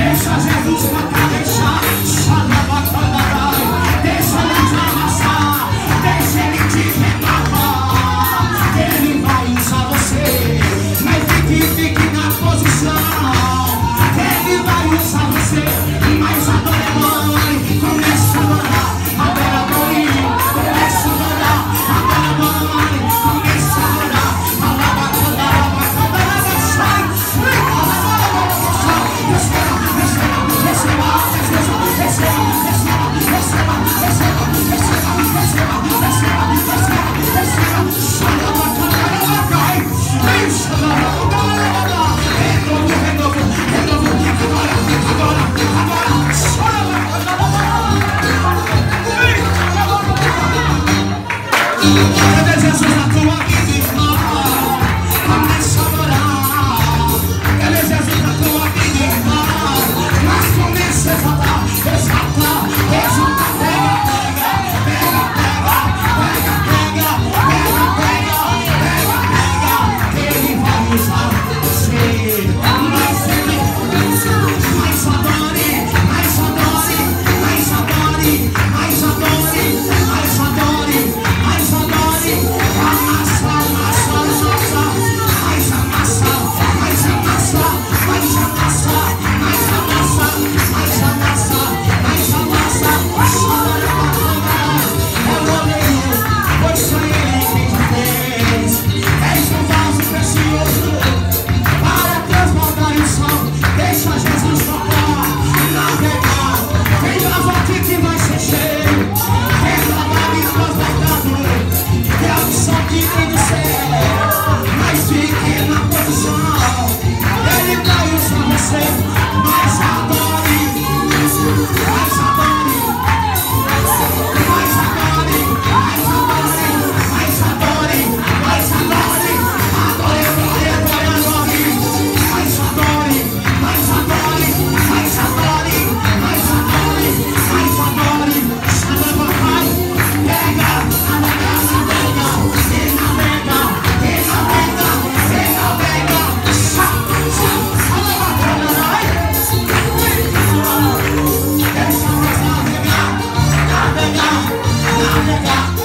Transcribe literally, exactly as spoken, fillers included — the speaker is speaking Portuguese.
Deixa Jesus pra cabeçar. Deixa ele te amassar. Deixa ele te renovar. Ele vai usar você. Mas fique, fique na posição. Ele vai usar você. Mas adora, mãe. Começa a adorar. Adora, mãe. Começa a adorar. Adora, mãe. Começa a adorar. Alaba, alaba, alaba, sai. Receba, receba, receba, receba, receba, receba, receba, receba, receba, receba, receba, receba, receba. Alaba, alaba, cai. Isso, alaba, alaba. Renovo, renovo, renovo. Agora, agora, agora. Cadê Jesus na tua vida, irmão? Começa a adorar. Cadê Jesus na tua vida, irmão? Mas começa a exaltar, exaltar, exaltar. Pega, pega, pega, pega, pega, pega, pega, pega, pega. Ele vai usar você. Mas ele, mais adore, mais adore, mais adore, mais adore, mais adore, mais adore. Amassa, amassa, amassa, mais amassa, mais amassa, mais amassa, mais amassa, mais amassa, mais amassa. Eu odeio, pois foi ele quem te fez. És um vaso precioso para transbordar o sol. Deixa Jesus tocar, navegar. Vem lava aqui que vai ser cheio. Vem lavar e transbordando. É a missão que vem do céu. Mas fique na posição. Ele vai usar você. Mas adore, mais adore, mais adore, mais adore, mais adore, mais adore. Adore, adore, adore, adore. Mais adore, mais adore, mais adore, mais adore, mais adore. Chama papai, pega, navega, navega, e navega, e navega, e navega. Chá, chá, deixa nós navegar, navegar, navegar.